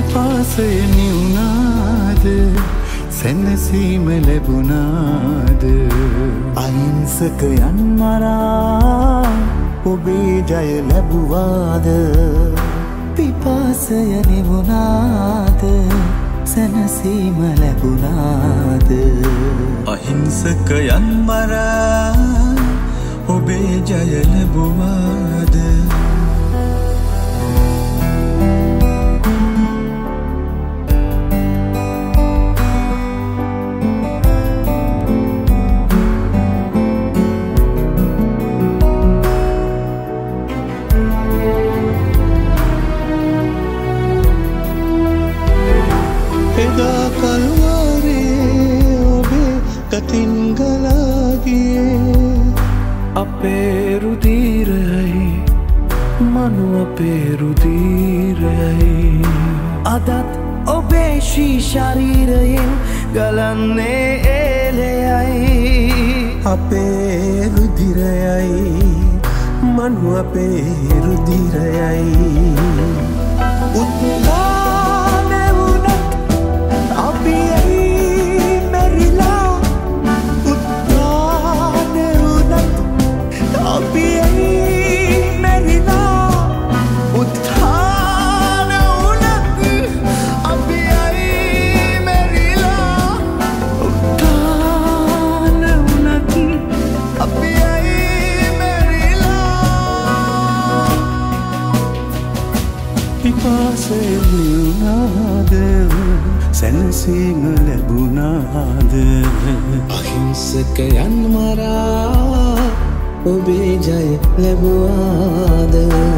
පිපාසය නිවුනාද සැනසීම ලැබුණාද අහිංසකයන් මරා ඔබේ ජය ලැබුවාද පිපාසය නිවුනාද සැනසීම ලැබුණාද අහිංසකයන් මරා ඔබේ ජය ලැබුවාද එදා කල්වාරේ ඔබේ කතින් ගලාගියේ අපේ රුධිරයයි මනු අපේ රුධිරයයි අදත් ඔබේ ශ්‍රී ශරීරයෙන් ගලන්නේ එලෙයයි අපේ රුධිරයයි මනු අපේ රුධිරයයි පිපාසය නිවුනාද සැනසීම ලැබුණාද අහිංසකයන් මරා ඔබේ ජය ලැබුවාද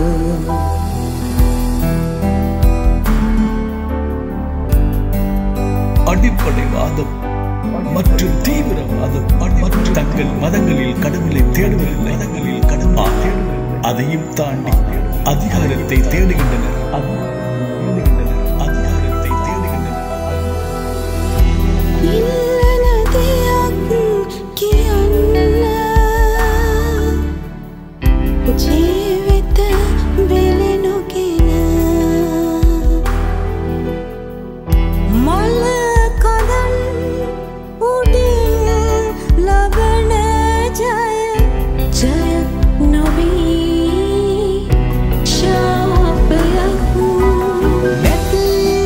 அடிப்படைவாதம் மற்றும் தீவிரவாதம் மற்றும் தங்கள் மதங்களில் கடவுளை தேடுவதில்லை அதையும் தாண்டி அதிகாரத்தை தேடுகின்றனர் அதிகாரத்தை தேடுகின்றனர் ජීවිත බෙලෙනොගෙන මල කඳන් උඩින් ලබන ජය ජය නොවී ශාපයක් නැති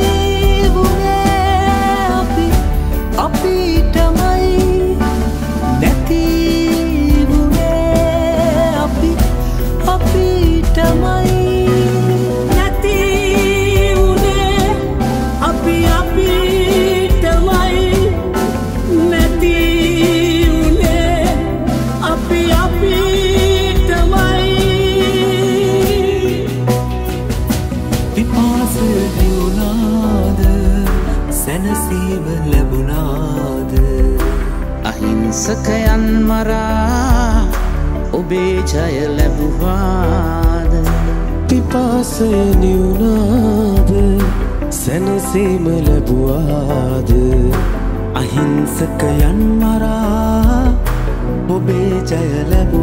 වුණේ අපි අපිටමයි නැති වුණේ අපි අපිටමයි නැති වුණේ අපි අපිටමයි නැති වුණේ අපි අපිටමයි පිපාසය නිවුනාද සැනසීම ලැබුණාද අහිංසකයන් මරා ඔබේ ජය ලැබුවාද පිපාසය නිවුනාද සැනසීම ලැබුවාද අහිංසකයන් මරා ඔබේ ජය ලැබුවාද